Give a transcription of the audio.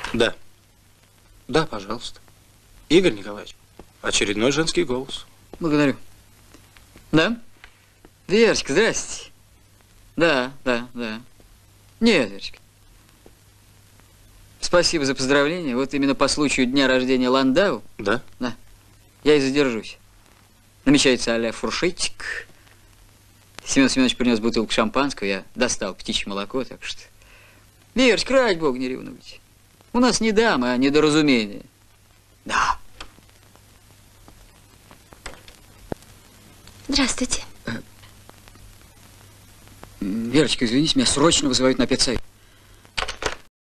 Да. Да, пожалуйста. Игорь Николаевич, очередной женский голос. Благодарю. Да? Верочка, здрасте. Да. Нет, Верочка. Спасибо за поздравление. Вот именно по случаю дня рождения Ландау. Да? Да. Я и задержусь. Намечается а-ля фуршетик. Семен Семенович принес бутылку шампанского, я достал птичье молоко, так что... Верочка, ради бога, не ревнуйте. У нас не дамы, а недоразумение. Да. Здравствуйте. Верочка, извините, меня срочно вызывают на педсовет.